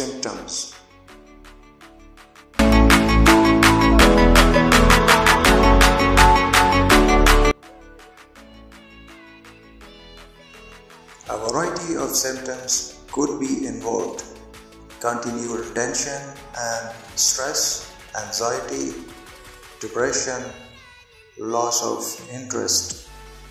symptoms. A variety of symptoms could be involved: continual tension and stress, anxiety, depression, loss of interest.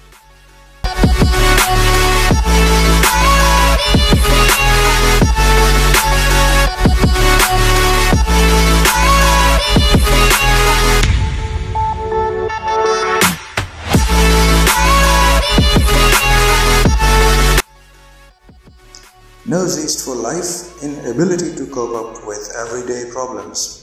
No zest for life, inability to cope up with everyday problems.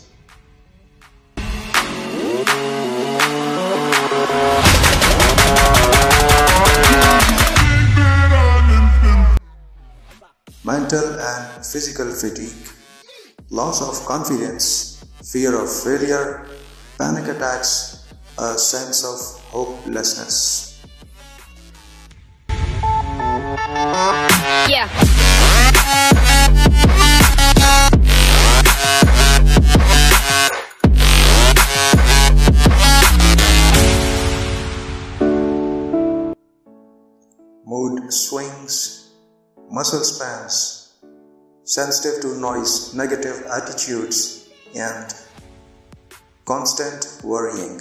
Mental and physical fatigue, loss of confidence, fear of failure, panic attacks, a sense of hopelessness. Yeah. Mood swings, muscle spasms, sensitive to noise, negative attitudes, and constant worrying.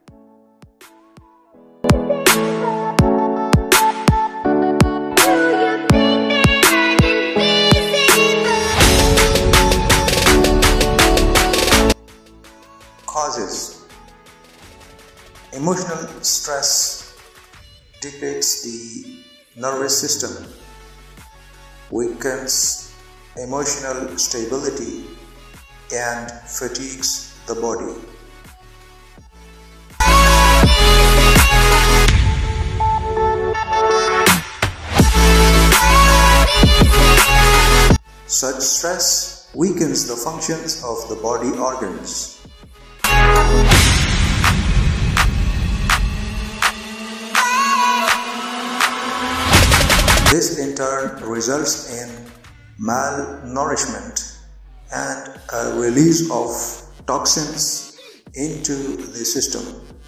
Causes: emotional stress depletes the nervous system, weakens emotional stability, and fatigues the body. Such stress weakens the functions of the body organs. This in turn results in malnourishment and a release of toxins into the system.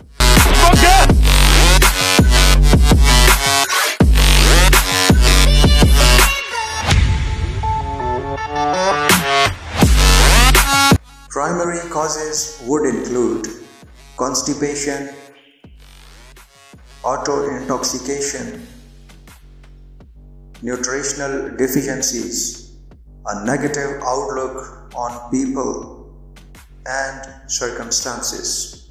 Primary causes would include constipation, auto-intoxication, nutritional deficiencies, a negative outlook on people and circumstances.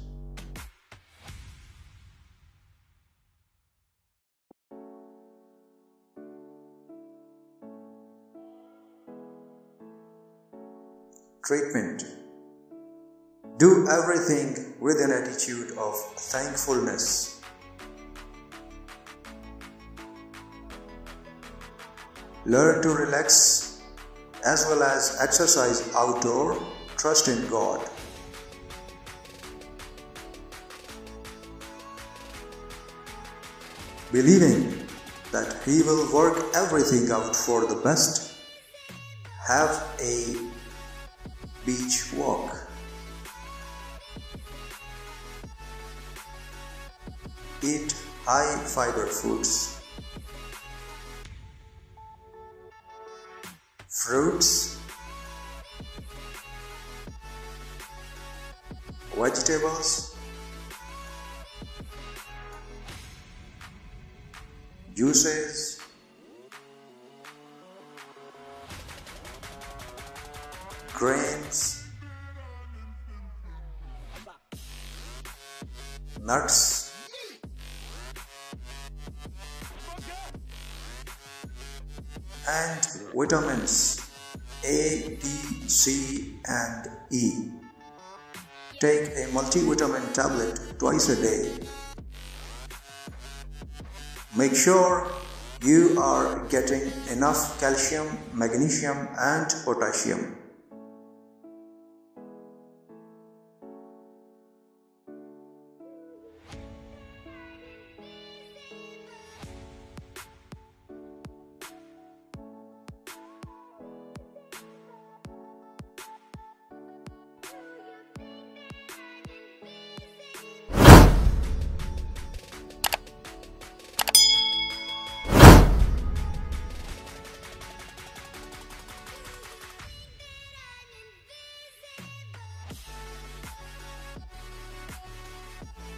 Treatment: do everything with an attitude of thankfulness. Learn to relax as well as exercise outdoor. Trust in God. Believing that He will work everything out for the best. Have a beach walk. Eat high fiber foods. Fruits, vegetables, juices, grains, nuts, and vitamins A, D, C, and E. Take a multivitamin tablet twice a day. Make sure you are getting enough calcium, magnesium, and potassium.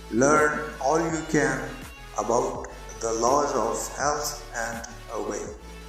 Learn all you can about the laws of health and obey.